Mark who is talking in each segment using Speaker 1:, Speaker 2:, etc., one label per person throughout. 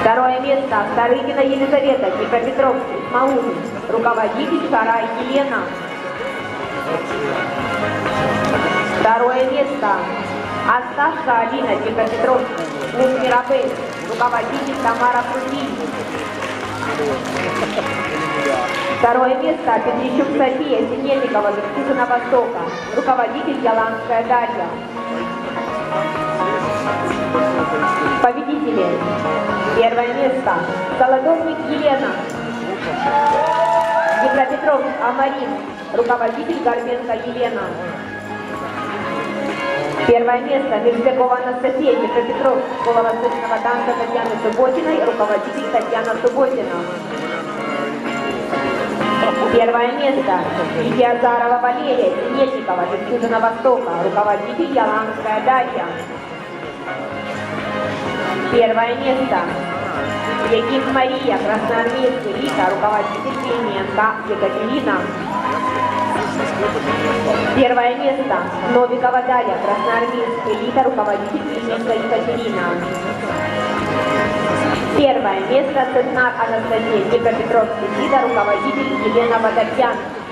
Speaker 1: Второе место Старыгина Елизавета, Днепропетровский, Смоуни. Руководитель Шарай Елена. Второе место Асташка Алина, Днепропетровский, клуб Мирабель. Руководитель Тамара Фрутин. Второе место Петрищук София, Синельникова, Жемчужина Востока. Руководитель Яланская Дарья. Победители. Первое место Солодовник Елена. Днепропетровск Амарин. Руководитель Горбенко Елена. Первое место Межбекова Анастасия, Днепропетровск, школа восточного танца Татьяны Субботиной, руководитель Татьяна Субботина. Первое место Азарова Валерия, Синельникова, Жемчужина Востока, руководитель Яланская Дарья. Первое место Египт Мария, Красноармейский Рита, руководитель Клименко Екатерина. Первое место Новикова Дарья, Красноармейский Рита, руководитель Клименко Екатерина. Первое место Цеснар Анастасия, Днепропетровский Рита, руководитель Елена Водопьян.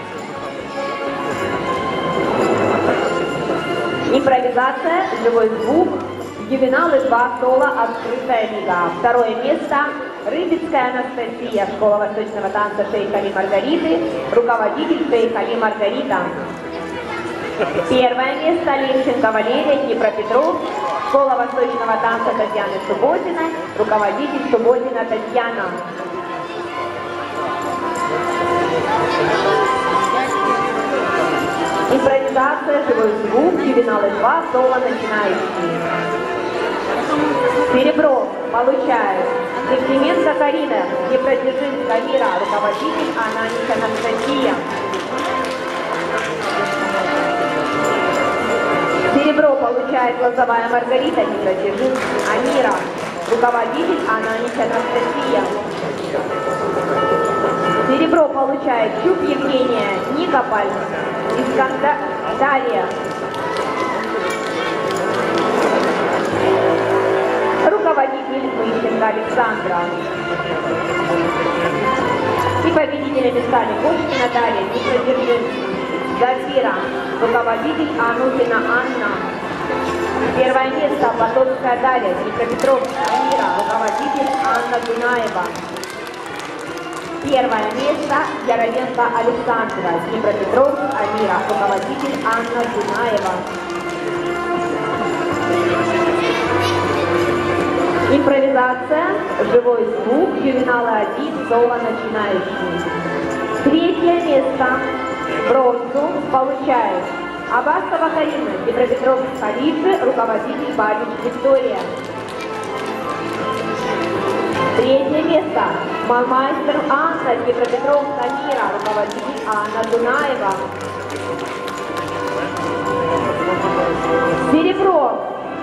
Speaker 1: Импровизация, живой звук. Ювеналы 2, соло, открытая лига. Второе место Рыбицкая Анастасия, школа восточного танца Шейх Али Маргариты, руководитель Шейх Али Маргарита. Первое место Левченко Валерия, Днепропетровск, школа восточного танца Татьяны Субботиной, руководитель Субботина Татьяна. Импровизация, живой звук, ювеналы 2, соло, начинающие. Серебро получает Евгеменко Карина, Днепродзержинская Мира, руководитель Ананич Анастасия. Серебро получает Лозовая Маргарита, Днепродзержинская Амира, руководитель Ананич Анастасия. Серебро получает Чуб Евгения, Никополь, Дарья. Руководитель Мыщенко Александра. И победителями стали Кошкина Дарья, Днепродзержинск, Зафира, руководитель Анухина Анна. Первое место Платонская Дарья, Днепропетровская Амира, руководитель Анна Дунаева. Первое место Яровенко Александра, Днепропетровск Амира, руководитель Анна Дунаева. Импровизация, живой звук, ювеналы 1, соло, начинающий. Третье место, бронзу, получает Абасова Карина, Днепропетровск Халиджи, руководитель Бабич Виктория. Третье место, Малмайстер Анна, Днепропетровск Амира, руководитель Анна Дунаева. Серебро.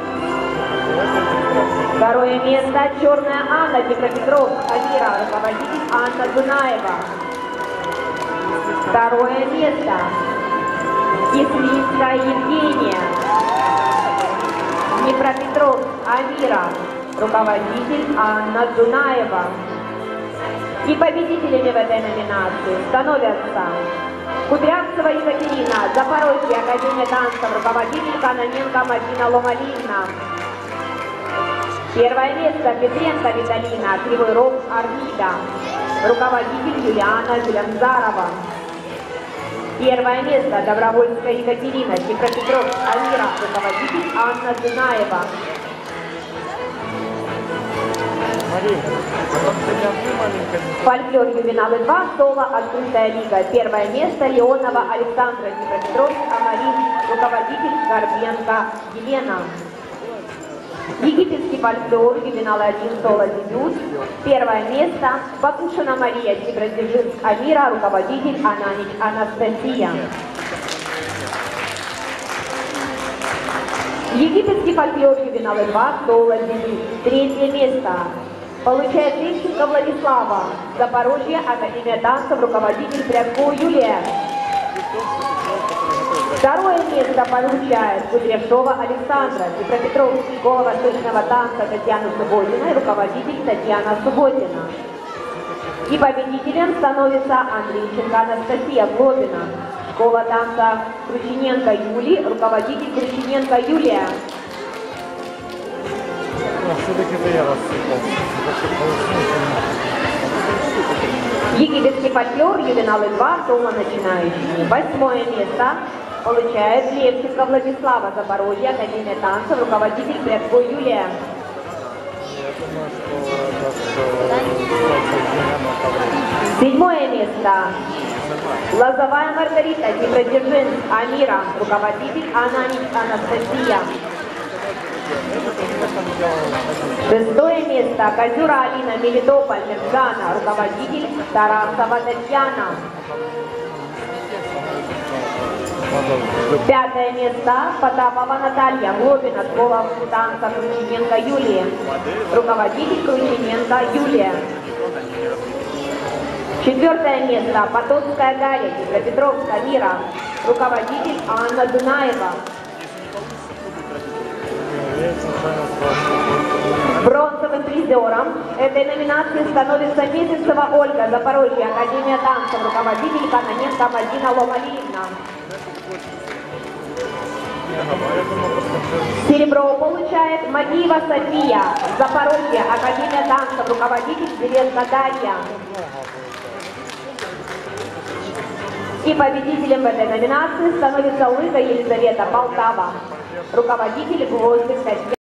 Speaker 1: Второе место Черная Анна, Днепропетровск Амира, руководитель Анна Дунаева. Второе место Кислинская Евгения, Днепропетровск Амира, руководитель Анна Дунаева. И победителями в этой номинации становятся Кудрявцева Екатерина, Запорожье, Академия танцев, руководитель Каноненко Мадина Ломалина. Первое место Петренко Виталина, Кривой Рог Армида, руководитель Юлиана Зелензарова. Первое место Добровольская Екатерина, Днепропетровск Амира, руководитель Анна Дунаева. Фольклор ювеналы 2, соло, открытая лига. Первое место Леонова Александра, Днепропетровск Амарин, руководитель Горбенко Елена. Египетский фольклор, ювеналы 1, соло, дебют. Первое место Бакушина Мария, Днепродзержинск Амира, руководитель Ананич Анастасия. Египетский фольклор, ювеналы 2, соло, дебют. Третье место получает Левченко Владислава, Запорожье, Академия танцев, руководитель Прядкова Юлия. Второе место получает Кудряшова Александра, Днепропетровский, школа восточного танца Татьяна Субботина и руководитель Татьяна Субботина. И победителем становится Андрейченко Анастасия Глобина, школа танца Кручененко Юлия, руководитель Кручененко Юлия.
Speaker 2: Все-таки это я рассыпал.
Speaker 1: Египетский фольклор, ювеналы 2, соло начинающие. 8-е место получает Левченко Владислава, Запорожье, Академия танцев, руководитель Прядко Юлия.
Speaker 2: Я думаю, что
Speaker 1: 7-е место Лозовая Маргарита, Днепродзержинск, Амира, руководитель Анастасия. 6-е место Козюра Алина, Мелитополь, Мирджана, руководитель Тарасова Татьяна. 5-е место Потапова Наталья, Глобина, школа танца Кручененко Юлия, руководитель Кручененко Юлия. 4-е место Потоцкая Галя, Днепропетровска Мира, руководитель Анна Дунаева. Бронзовым призером этой номинации становится Месяцева Ольга, Запорожье, Академия танцев, руководитель Каноненко Мадина Ломалиевна. Серебро получает Магиева София, Запорожье, Академия танцев, руководитель Зеленка Дарья. И победителем в этой номинации становится Лыга Елизавета, Полтава, руководитель Гвоздик Татьяна.